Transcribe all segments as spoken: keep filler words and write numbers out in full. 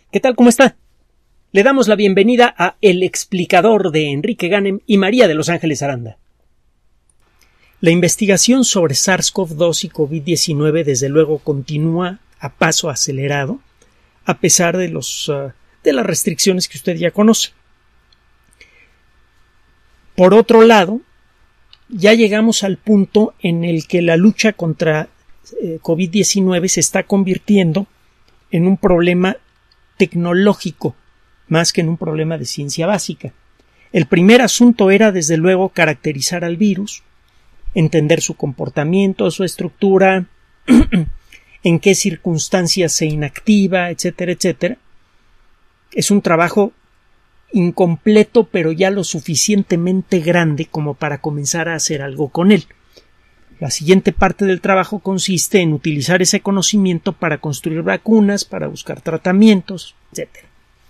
¿Qué tal? ¿Cómo está? Le damos la bienvenida a El Explicador de Enrique Ganem y María de Los Ángeles Aranda. La investigación sobre SARS-CoV dos y COVID diecinueve desde luego continúa a paso acelerado, a pesar de, los, uh, de las restricciones que usted ya conoce. Por otro lado, ya llegamos al punto en el que la lucha contra eh, COVID diecinueve se está convirtiendo en un problema tecnológico, más que en un problema de ciencia básica. El primer asunto era, desde luego, caracterizar al virus, entender su comportamiento, su estructura, en qué circunstancias se inactiva, etcétera, etcétera. Es un trabajo incompleto, pero ya lo suficientemente grande como para comenzar a hacer algo con él. La siguiente parte del trabajo consiste en utilizar ese conocimiento para construir vacunas, para buscar tratamientos, etcétera.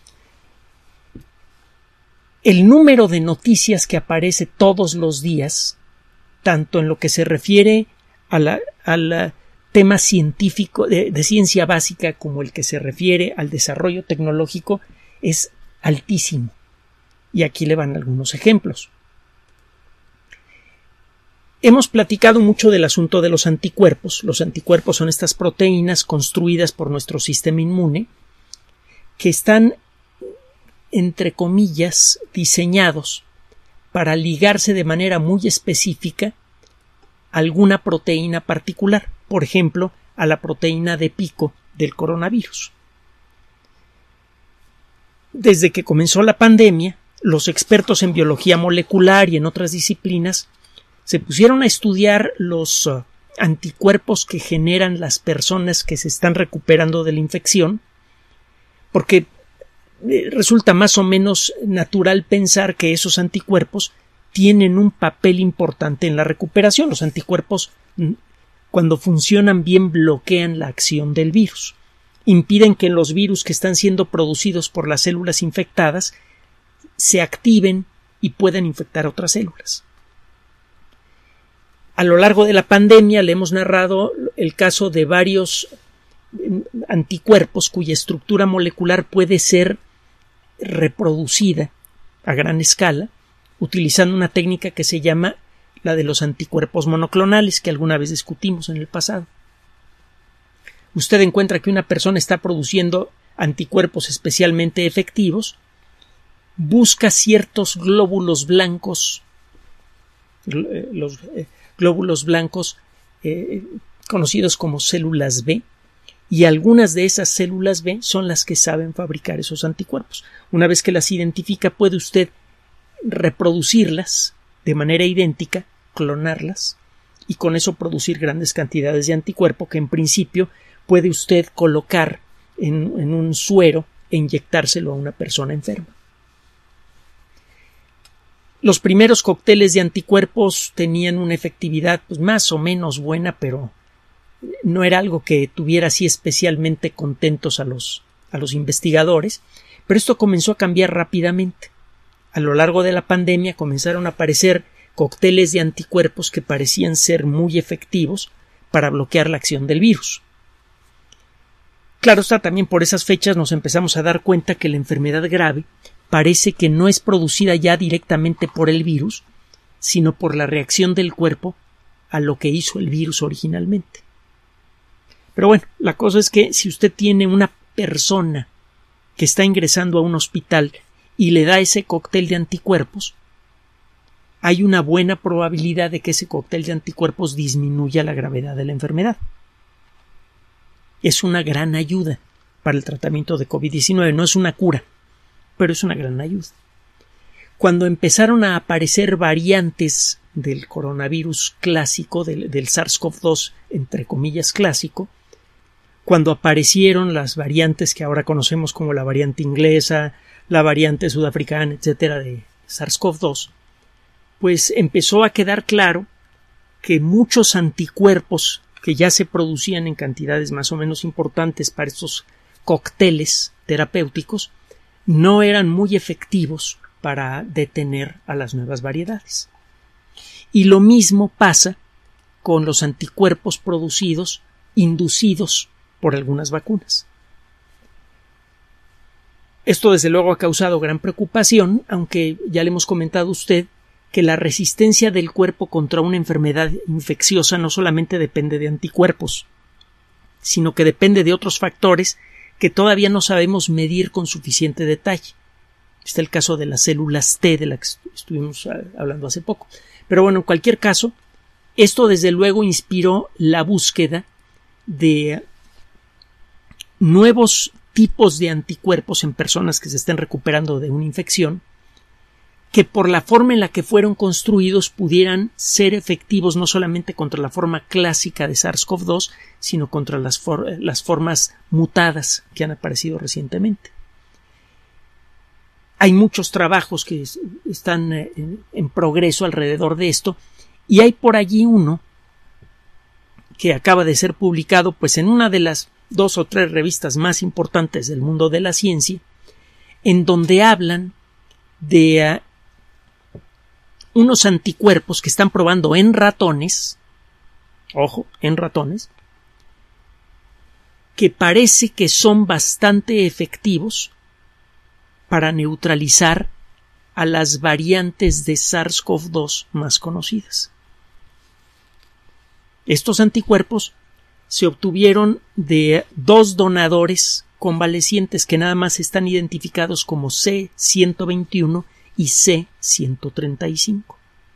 El número de noticias que aparece todos los días, tanto en lo que se refiere al tema científico de, de ciencia básica como el que se refiere al desarrollo tecnológico, es altísimo. Y aquí le van algunos ejemplos. Hemos platicado mucho del asunto de los anticuerpos. Los anticuerpos son estas proteínas construidas por nuestro sistema inmune que están, entre comillas, diseñados para ligarse de manera muy específica a alguna proteína particular, por ejemplo, a la proteína de pico del coronavirus. Desde que comenzó la pandemia, los expertos en biología molecular y en otras disciplinas se pusieron a estudiar los uh, anticuerpos que generan las personas que se están recuperando de la infección, porque eh, resulta más o menos natural pensar que esos anticuerpos tienen un papel importante en la recuperación. Los anticuerpos, cuando funcionan bien, bloquean la acción del virus, impiden que los virus que están siendo producidos por las células infectadas se activen y puedan infectar otras células. A lo largo de la pandemia le hemos narrado el caso de varios anticuerpos cuya estructura molecular puede ser reproducida a gran escala utilizando una técnica que se llama la de los anticuerpos monoclonales, que alguna vez discutimos en el pasado. Usted encuentra que una persona está produciendo anticuerpos especialmente efectivos, busca ciertos glóbulos blancos, los eh, glóbulos blancos eh, conocidos como células B, y algunas de esas células B son las que saben fabricar esos anticuerpos. Una vez que las identifica, puede usted reproducirlas de manera idéntica, clonarlas, y con eso producir grandes cantidades de anticuerpo que en principio puede usted colocar en, en un suero e inyectárselo a una persona enferma. Los primeros cócteles de anticuerpos tenían una efectividad pues, más o menos buena, pero no era algo que tuviera así especialmente contentos a los, a los investigadores, pero esto comenzó a cambiar rápidamente. A lo largo de la pandemia comenzaron a aparecer cócteles de anticuerpos que parecían ser muy efectivos para bloquear la acción del virus. Claro está, también por esas fechas nos empezamos a dar cuenta que la enfermedad grave parece que no es producida ya directamente por el virus, sino por la reacción del cuerpo a lo que hizo el virus originalmente. Pero bueno, la cosa es que si usted tiene una persona que está ingresando a un hospital y le da ese cóctel de anticuerpos, hay una buena probabilidad de que ese cóctel de anticuerpos disminuya la gravedad de la enfermedad. Es una gran ayuda para el tratamiento de COVID diecinueve, no es una cura, pero es una gran ayuda. Cuando empezaron a aparecer variantes del coronavirus clásico, del, del SARS-CoV dos, entre comillas clásico, cuando aparecieron las variantes que ahora conocemos como la variante inglesa, la variante sudafricana, etcétera, de SARS-CoV dos, pues empezó a quedar claro que muchos anticuerpos que ya se producían en cantidades más o menos importantes para estos cócteles terapéuticos no eran muy efectivos para detener a las nuevas variedades. Y lo mismo pasa con los anticuerpos producidos, inducidos por algunas vacunas. Esto desde luego ha causado gran preocupación, aunque ya le hemos comentado a usted que la resistencia del cuerpo contra una enfermedad infecciosa no solamente depende de anticuerpos, sino que depende de otros factores que todavía no sabemos medir con suficiente detalle. Está el caso de las células T, de las que estuvimos hablando hace poco. Pero bueno, en cualquier caso, esto desde luego inspiró la búsqueda de nuevos tipos de anticuerpos en personas que se estén recuperando de una infección, que por la forma en la que fueron construidos pudieran ser efectivos no solamente contra la forma clásica de SARS-CoV dos, sino contra las, for las formas mutadas que han aparecido recientemente. Hay muchos trabajos que están en, en progreso alrededor de esto, y hay por allí uno que acaba de ser publicado pues en una de las dos o tres revistas más importantes del mundo de la ciencia, en donde hablan de uh, unos anticuerpos que están probando en ratones, ojo, en ratones, que parece que son bastante efectivos para neutralizar a las variantes de SARS-CoV dos más conocidas. Estos anticuerpos se obtuvieron de dos donadores convalecientes que nada más están identificados como C ciento veintiuno y C ciento treinta y cinco.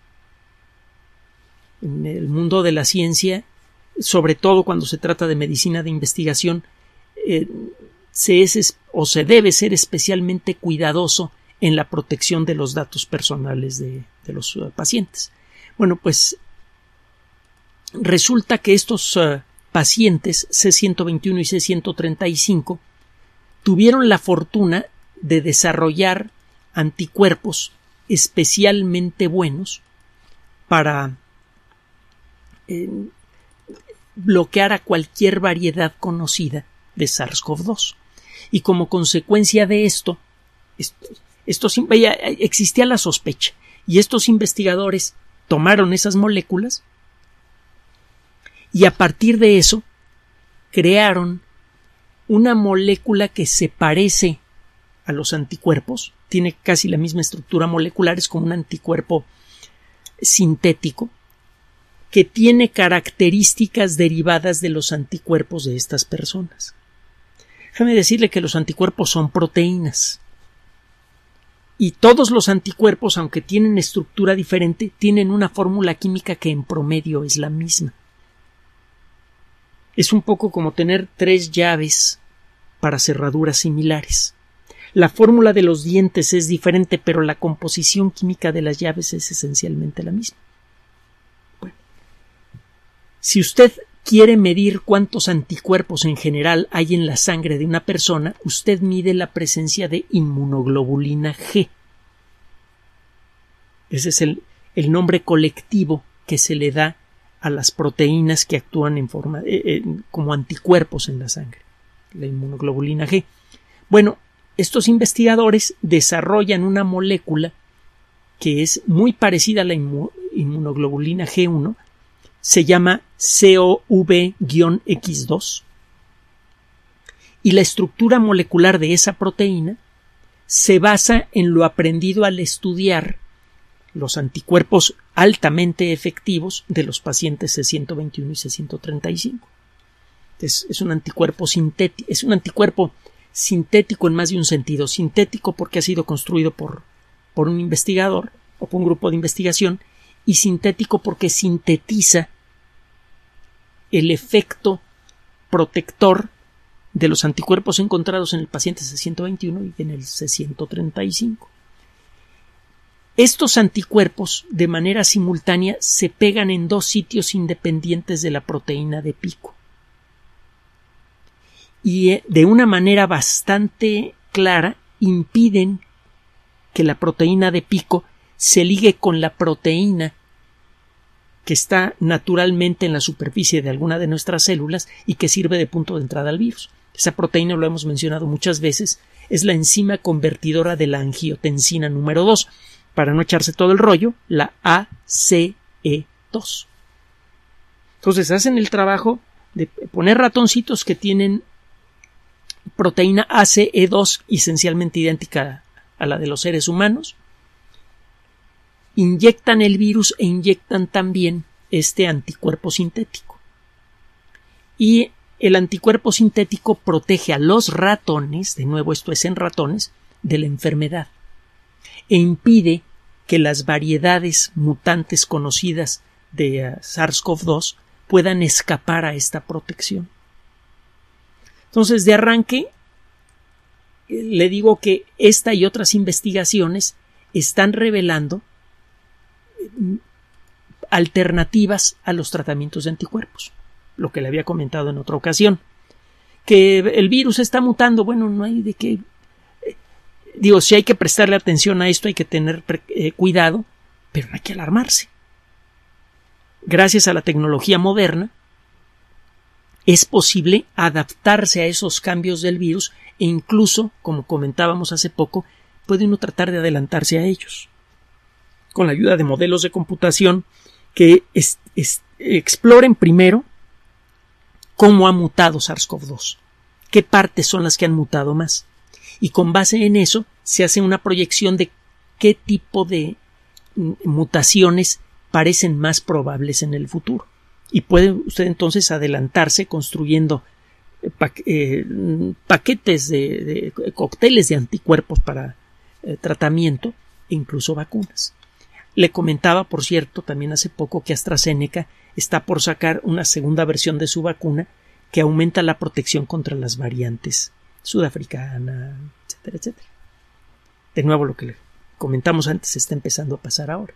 En el mundo de la ciencia, sobre todo cuando se trata de medicina de investigación, eh, se es o se debe ser especialmente cuidadoso en la protección de los datos personales de, de los uh, pacientes. Bueno, pues resulta que estos uh, pacientes C ciento veintiuno y C ciento treinta y cinco tuvieron la fortuna de desarrollar anticuerpos especialmente buenos para eh, bloquear a cualquier variedad conocida de SARS-CoV dos. Y como consecuencia de esto, esto, esto ya existía la sospecha, y estos investigadores tomaron esas moléculas y a partir de eso crearon una molécula que se parece a los anticuerpos, tiene casi la misma estructura molecular, es como un anticuerpo sintético que tiene características derivadas de los anticuerpos de estas personas. Déjame decirle que los anticuerpos son proteínas. Y todos los anticuerpos, aunque tienen estructura diferente, tienen una fórmula química que en promedio es la misma. Es un poco como tener tres llaves para cerraduras similares. La fórmula de los dientes es diferente, pero la composición química de las llaves es esencialmente la misma. Bueno, si usted quiere medir cuántos anticuerpos en general hay en la sangre de una persona, usted mide la presencia de inmunoglobulina G. Ese es el, el nombre colectivo que se le da a las proteínas que actúan en forma eh, eh, como anticuerpos en la sangre, la inmunoglobulina G. Bueno, estos investigadores desarrollan una molécula que es muy parecida a la inmu inmunoglobulina G uno, se llama C O V X dos, y la estructura molecular de esa proteína se basa en lo aprendido al estudiar los anticuerpos altamente efectivos de los pacientes C ciento veintiuno y C ciento treinta y cinco. Es, es un anticuerpo sintético, es un anticuerpo sintético en más de un sentido. Sintético porque ha sido construido por, por un investigador o por un grupo de investigación, y sintético porque sintetiza el efecto protector de los anticuerpos encontrados en el paciente C ciento veintiuno y en el C ciento treinta y cinco. Estos anticuerpos de manera simultánea se pegan en dos sitios independientes de la proteína de pico. Y de una manera bastante clara impiden que la proteína de pico se ligue con la proteína que está naturalmente en la superficie de alguna de nuestras células y que sirve de punto de entrada al virus. Esa proteína, lo hemos mencionado muchas veces, es la enzima convertidora de la angiotensina número dos. Para no echarse todo el rollo, la A C E dos. Entonces hacen el trabajo de poner ratoncitos que tienen proteína A C E dos, esencialmente idéntica a la de los seres humanos. Inyectan el virus e inyectan también este anticuerpo sintético. Y el anticuerpo sintético protege a los ratones, de nuevo esto es en ratones, de la enfermedad, e impide que las variedades mutantes conocidas de uh, SARS-CoV dos puedan escapar a esta protección. Entonces, de arranque, le digo que esta y otras investigaciones están revelando alternativas a los tratamientos de anticuerpos, lo que le había comentado en otra ocasión. Que el virus está mutando, bueno, no hay de qué. Digo, si hay que prestarle atención a esto, hay que tener eh, cuidado, pero no hay que alarmarse. Gracias a la tecnología moderna, es posible adaptarse a esos cambios del virus e incluso, como comentábamos hace poco, puede uno tratar de adelantarse a ellos. Con la ayuda de modelos de computación que es, es, exploren primero cómo ha mutado SARS-CoV dos, qué partes son las que han mutado más. Y con base en eso se hace una proyección de qué tipo de mutaciones parecen más probables en el futuro. Y puede usted entonces adelantarse construyendo pa eh, paquetes de, de cócteles de anticuerpos para eh, tratamiento e incluso vacunas. Le comentaba, por cierto, también hace poco que AstraZeneca está por sacar una segunda versión de su vacuna que aumenta la protección contra las variantes sudafricana, etcétera, etcétera. De nuevo, lo que le comentamos antes está empezando a pasar ahora.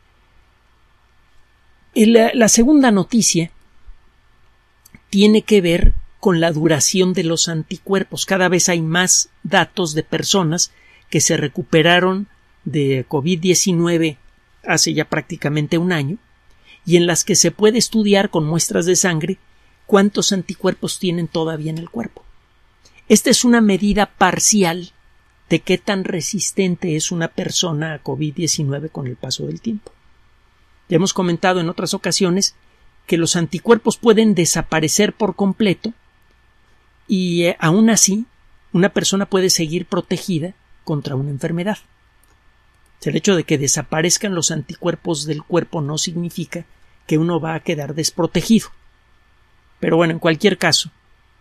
La, la segunda noticia tiene que ver con la duración de los anticuerpos. Cada vez hay más datos de personas que se recuperaron de COVID diecinueve hace ya prácticamente un año y en las que se puede estudiar con muestras de sangre cuántos anticuerpos tienen todavía en el cuerpo. Esta es una medida parcial de qué tan resistente es una persona a COVID diecinueve con el paso del tiempo. Ya hemos comentado en otras ocasiones que los anticuerpos pueden desaparecer por completo y eh, aún así una persona puede seguir protegida contra una enfermedad. El hecho de que desaparezcan los anticuerpos del cuerpo no significa que uno va a quedar desprotegido. Pero bueno, en cualquier caso,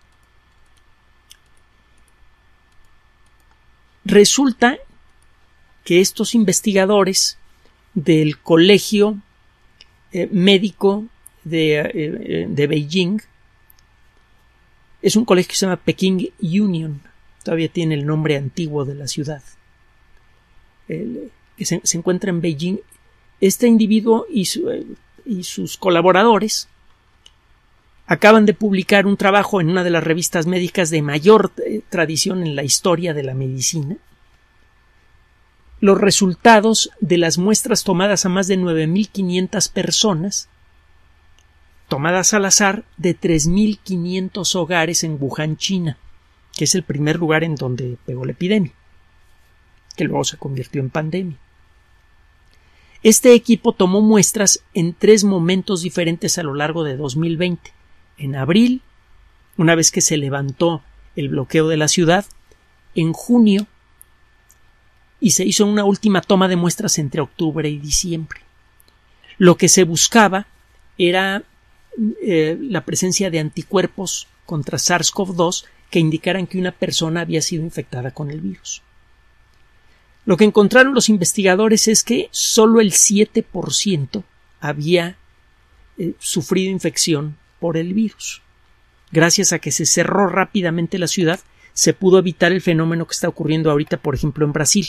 resulta que estos investigadores del Colegio eh, Médico de, eh, de Beijing, es un colegio que se llama Peking Union, todavía tiene el nombre antiguo de la ciudad, el, que se, se encuentra en Beijing. Este individuo y, su, eh, y sus colaboradores acaban de publicar un trabajo en una de las revistas médicas de mayor eh, tradición en la historia de la medicina, los resultados de las muestras tomadas a más de nueve mil quinientas personas, tomadas al azar de tres mil quinientos hogares en Wuhan, China, que es el primer lugar en donde pegó la epidemia, que luego se convirtió en pandemia. Este equipo tomó muestras en tres momentos diferentes a lo largo de dos mil veinte. En abril, una vez que se levantó el bloqueo de la ciudad, en junio, y se hizo una última toma de muestras entre octubre y diciembre. Lo que se buscaba era eh, la presencia de anticuerpos contra SARS-CoV dos que indicaran que una persona había sido infectada con el virus. Lo que encontraron los investigadores es que solo el siete por ciento había eh, sufrido infección por el virus. Gracias a que se cerró rápidamente la ciudad, se pudo evitar el fenómeno que está ocurriendo ahorita, por ejemplo, en Brasil.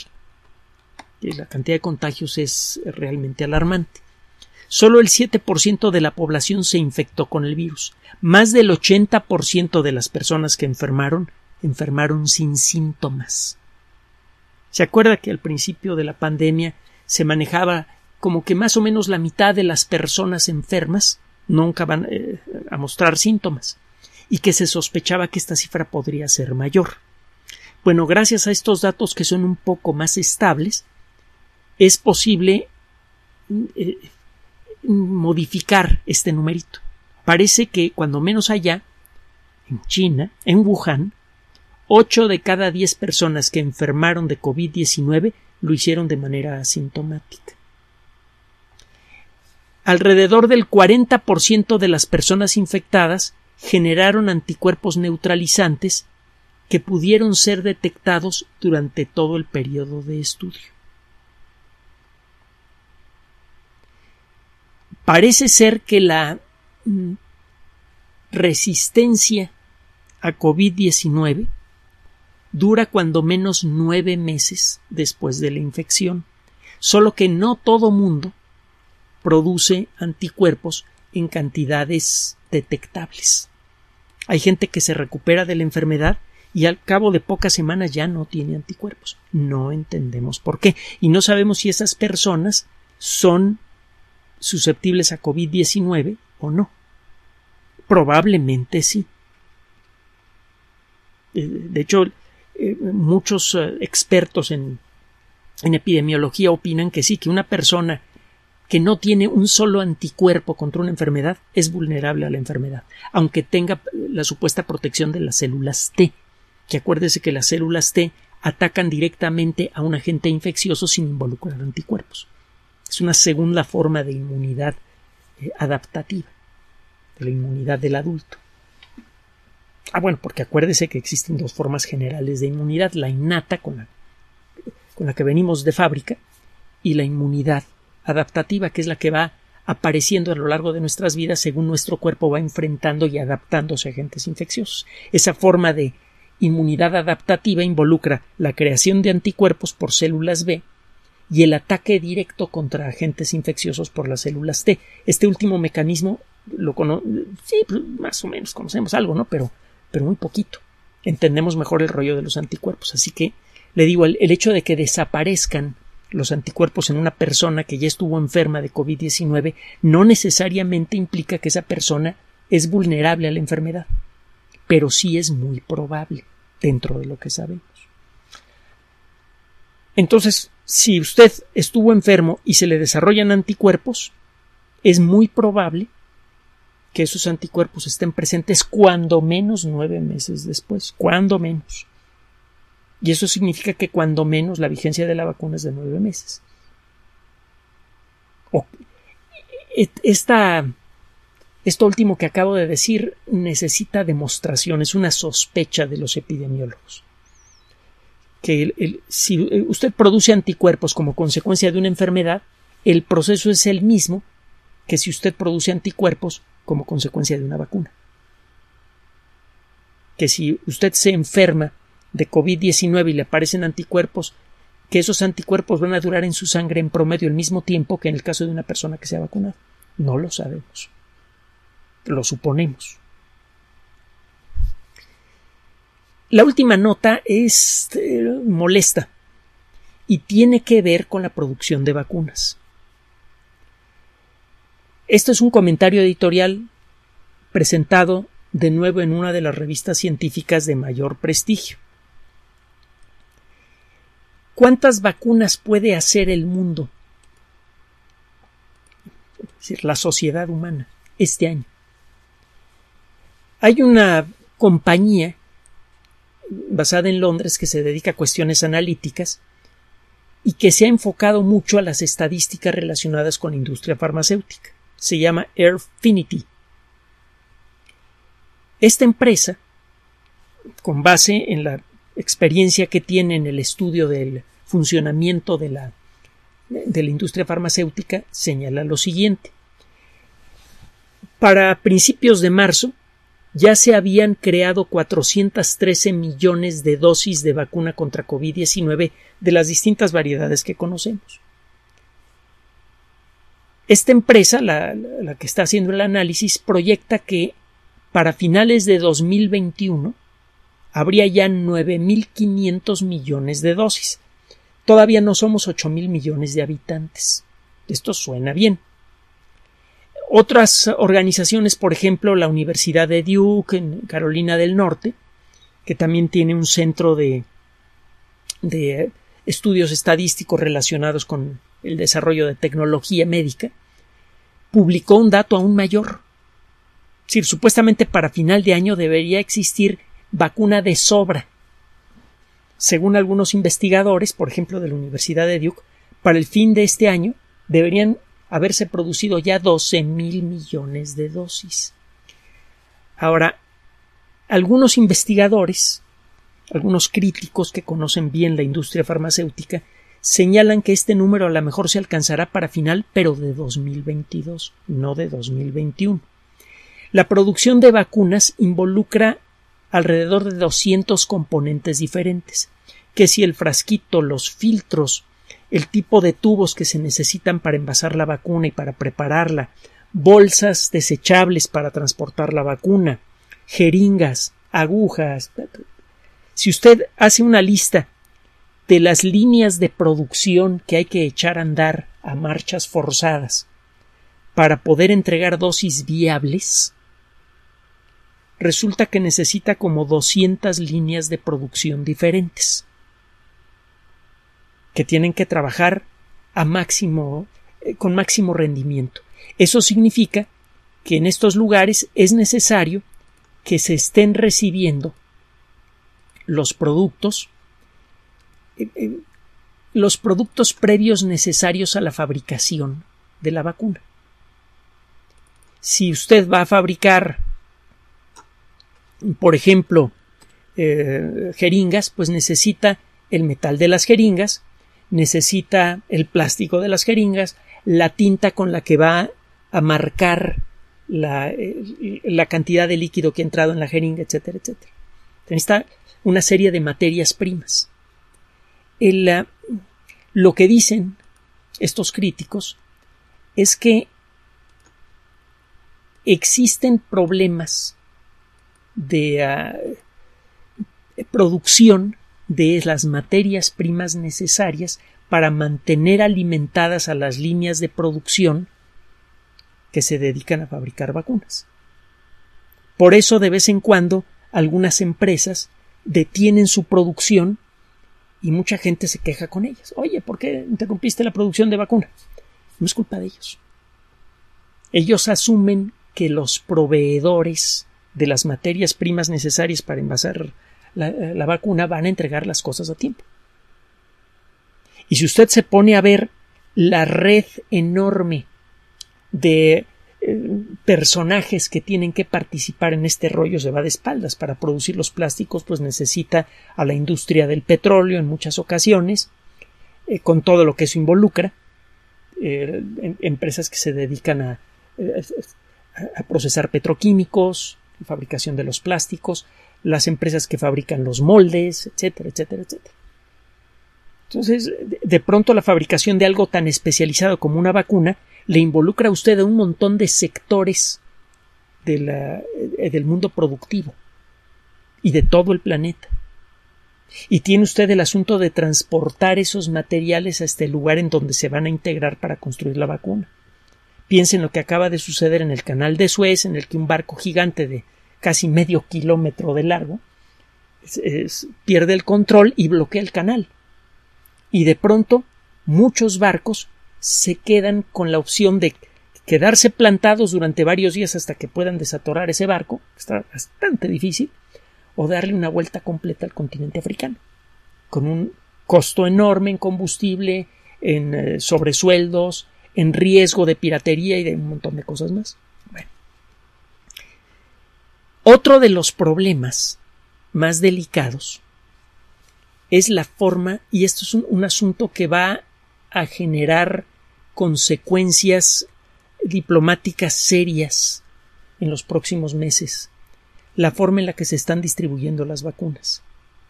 La cantidad de contagios es realmente alarmante. Solo el siete por ciento de la población se infectó con el virus. Más del ochenta por ciento de las personas que enfermaron, enfermaron sin síntomas. ¿Se acuerda que al principio de la pandemia se manejaba como que más o menos la mitad de las personas enfermas nunca van eh, a mostrar síntomas y que se sospechaba que esta cifra podría ser mayor? Bueno, gracias a estos datos que son un poco más estables, es posible eh, modificar este numerito. Parece que cuando menos allá, en China, en Wuhan, ocho de cada diez personas que enfermaron de COVID diecinueve lo hicieron de manera asintomática. Alrededor del cuarenta por ciento de las personas infectadas generaron anticuerpos neutralizantes que pudieron ser detectados durante todo el periodo de estudio. Parece ser que la mm, resistencia a COVID diecinueve dura cuando menos nueve meses después de la infección, solo que no todo mundo produce anticuerpos en cantidades detectables. Hay gente que se recupera de la enfermedad y al cabo de pocas semanas ya no tiene anticuerpos. No entendemos por qué. Y no sabemos si esas personas son susceptibles a COVID diecinueve o no. Probablemente sí. De hecho, muchos expertos en, en epidemiología opinan que sí, que una persona que no tiene un solo anticuerpo contra una enfermedad es vulnerable a la enfermedad, aunque tenga la supuesta protección de las células T, que acuérdese que las células T atacan directamente a un agente infeccioso sin involucrar anticuerpos. Es una segunda forma de inmunidad eh, adaptativa, de la inmunidad del adulto. Ah, bueno, porque acuérdese que existen dos formas generales de inmunidad, la innata con la, con la que venimos de fábrica y la inmunidad adaptativa, que es la que va apareciendo a lo largo de nuestras vidas según nuestro cuerpo va enfrentando y adaptándose a agentes infecciosos. Esa forma de inmunidad adaptativa involucra la creación de anticuerpos por células B y el ataque directo contra agentes infecciosos por las células T. Este último mecanismo lo cono- sí, más o menos conocemos algo, ¿no? Pero, pero muy poquito. Entendemos mejor el rollo de los anticuerpos. Así que le digo, el, el hecho de que desaparezcan los anticuerpos en una persona que ya estuvo enferma de COVID diecinueve no necesariamente implica que esa persona es vulnerable a la enfermedad, pero sí es muy probable dentro de lo que sabemos. Entonces, si usted estuvo enfermo y se le desarrollan anticuerpos, es muy probable que esos anticuerpos estén presentes cuando menos nueve meses después, cuando menos. Y eso significa que cuando menos la vigencia de la vacuna es de nueve meses. O, esta, esto último que acabo de decir necesita demostración, es una sospecha de los epidemiólogos. Que el, el, si usted produce anticuerpos como consecuencia de una enfermedad, el proceso es el mismo que si usted produce anticuerpos como consecuencia de una vacuna. Que si usted se enferma de COVID diecinueve y le aparecen anticuerpos, que esos anticuerpos van a durar en su sangre en promedio el mismo tiempo que en el caso de una persona que se ha vacunado. No lo sabemos. Lo suponemos. La última nota es eh, molesta y tiene que ver con la producción de vacunas. Esto es un comentario editorial presentado de nuevo en una de las revistas científicas de mayor prestigio. ¿Cuántas vacunas puede hacer el mundo? Es decir, la sociedad humana este año. Hay una compañía basada en Londres que se dedica a cuestiones analíticas y que se ha enfocado mucho a las estadísticas relacionadas con la industria farmacéutica. Se llama Airfinity. Esta empresa, con base en la experiencia que tiene en el estudio del funcionamiento de la, de la industria farmacéutica, señala lo siguiente. Para principios de marzo ya se habían creado cuatrocientos trece millones de dosis de vacuna contra COVID diecinueve de las distintas variedades que conocemos. Esta empresa, la, la que está haciendo el análisis, proyecta que para finales de dos mil veintiuno habría ya nueve mil quinientos millones de dosis. Todavía no somos ocho mil millones de habitantes. Esto suena bien. Otras organizaciones, por ejemplo, la Universidad de Duke en Carolina del Norte, que también tiene un centro de, de estudios estadísticos relacionados con el desarrollo de tecnología médica, publicó un dato aún mayor. Es decir, supuestamente para final de año debería existir vacuna de sobra según algunos investigadores, por ejemplo de la Universidad de Duke, para el fin de este año deberían haberse producido ya doce mil millones de dosis. Ahora, algunos investigadores, algunos críticos que conocen bien la industria farmacéutica, señalan que este número a lo mejor se alcanzará para final, pero de dos mil veintidós, no de dos mil veintiuno. La producción de vacunas involucra alrededor de doscientos componentes diferentes, que si el frasquito, los filtros, el tipo de tubos que se necesitan para envasar la vacuna y para prepararla, bolsas desechables para transportar la vacuna, jeringas, agujas. Si usted hace una lista de las líneas de producción que hay que echar a andar a marchas forzadas para poder entregar dosis viables, resulta que necesita como doscientas líneas de producción diferentes que tienen que trabajar a máximo, eh, con máximo rendimiento. Eso significa que en estos lugares es necesario que se estén recibiendo los productos, eh, eh, los productos previos necesarios a la fabricación de la vacuna. Si usted va a fabricar, por ejemplo, eh, jeringas, pues necesita el metal de las jeringas, necesita el plástico de las jeringas, la tinta con la que va a marcar la, eh, la cantidad de líquido que ha entrado en la jeringa, etcétera, etcétera. Necesita una serie de materias primas. El, uh, lo que dicen estos críticos es que existen problemas de uh, producción de las materias primas necesarias para mantener alimentadas a las líneas de producción que se dedican a fabricar vacunas. Por eso, de vez en cuando, algunas empresas detienen su producción y mucha gente se queja con ellas. Oye, ¿por qué interrumpiste la producción de vacunas? No es culpa de ellos. Ellos asumen que los proveedores de las materias primas necesarias para envasar La, la vacuna van a entregar las cosas a tiempo. Y si usted se pone a ver la red enorme de eh, personajes que tienen que participar en este rollo, se va de espaldas. Para producir los plásticos, pues necesita a la industria del petróleo en muchas ocasiones, eh, con todo lo que eso involucra, eh, en, empresas que se dedican a, eh, a procesar petroquímicos, fabricación de los plásticos, las empresas que fabrican los moldes, etcétera, etcétera, etcétera. Entonces, de pronto la fabricación de algo tan especializado como una vacuna le involucra a usted a un montón de sectores de la, del mundo productivo y de todo el planeta. Y tiene usted el asunto de transportar esos materiales a este lugar en donde se van a integrar para construir la vacuna. Piensen en lo que acaba de suceder en el canal de Suez, en el que un barco gigante de casi medio kilómetro de largo es, es, pierde el control y bloquea el canal. Y de pronto muchos barcos se quedan con la opción de quedarse plantados durante varios días hasta que puedan desatorar ese barco, que está bastante difícil, o darle una vuelta completa al continente africano, con un costo enorme en combustible, en eh, sobresueldos, en riesgo de piratería y de un montón de cosas más. Bueno. Otro de los problemas más delicados es la forma, y esto es un, un asunto que va a generar consecuencias diplomáticas serias en los próximos meses, la forma en la que se están distribuyendo las vacunas.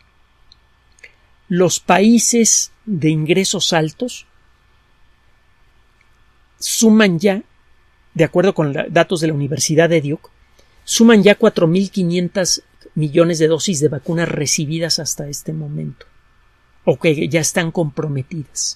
Los países de ingresos altos suman ya, de acuerdo con la, datos de la Universidad de Duke, suman ya cuatro mil quinientos millones de dosis de vacunas recibidas hasta este momento, o que ya están comprometidas.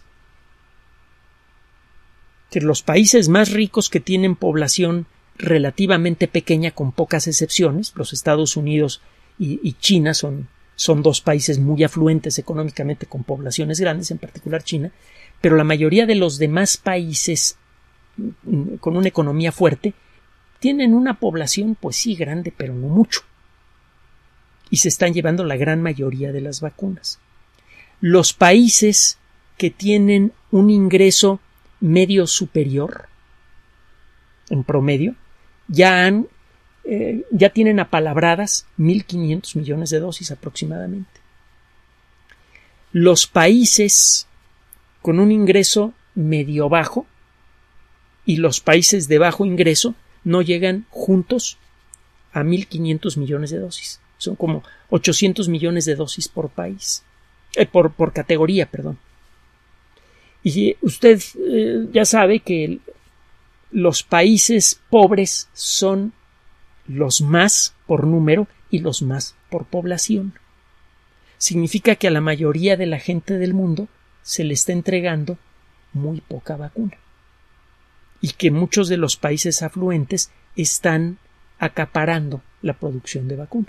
Los países más ricos, que tienen población relativamente pequeña, con pocas excepciones, los Estados Unidos y, y China son, son dos países muy afluentes económicamente con poblaciones grandes, en particular China, pero la mayoría de los demás países con una economía fuerte tienen una población, pues sí, grande, pero no mucho, y se están llevando la gran mayoría de las vacunas. Los países que tienen un ingreso medio superior, en promedio, ya han eh, ya tienen apalabradas mil quinientos millones de dosis aproximadamente. Los países con un ingreso medio bajo y los países de bajo ingreso no llegan juntos a mil quinientos millones de dosis. Son como ochocientos millones de dosis por país, eh, por, por categoría, perdón. Y usted eh, ya sabe que el, los países pobres son los más por número y los más por población. Significa que a la mayoría de la gente del mundo se le está entregando muy poca vacuna y que muchos de los países afluentes están acaparando la producción de vacuna.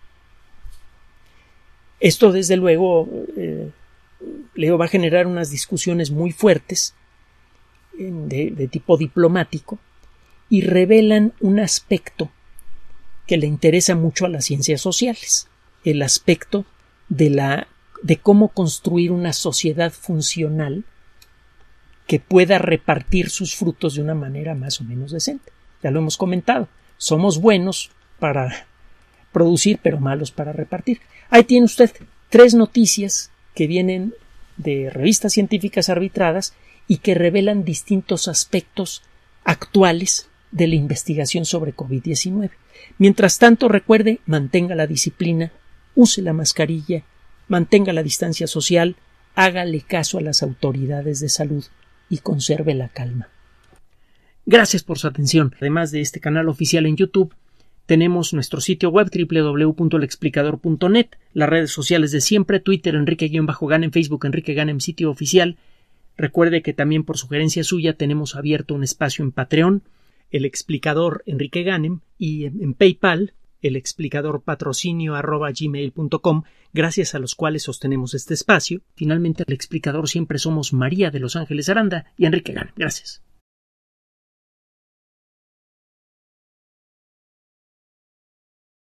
Esto, desde luego, eh, Leo, va a generar unas discusiones muy fuertes de, de tipo diplomático y revelan un aspecto que le interesa mucho a las ciencias sociales, el aspecto de la de cómo construir una sociedad funcional que pueda repartir sus frutos de una manera más o menos decente. Ya lo hemos comentado, somos buenos para producir, pero malos para repartir. Ahí tiene usted tres noticias que vienen de revistas científicas arbitradas y que revelan distintos aspectos actuales de la investigación sobre COVID diecinueve. Mientras tanto, recuerde, mantenga la disciplina, use la mascarilla, mantenga la distancia social, hágale caso a las autoridades de salud y conserve la calma. Gracias por su atención. Además de este canal oficial en YouTube, tenemos nuestro sitio web doble u doble u doble u punto el explicador punto net, las redes sociales de siempre, Twitter Enrique-Ganem, Facebook Enrique Ganem, sitio oficial. Recuerde que también por sugerencia suya tenemos abierto un espacio en Patreon, el explicador Enrique Ganem, y en, en PayPal, el explicador patrocinio arroba gmail punto com, gracias a los cuales sostenemos este espacio. Finalmente, el explicador siempre somos María de Los Ángeles Aranda y Enrique Ganem. Gracias.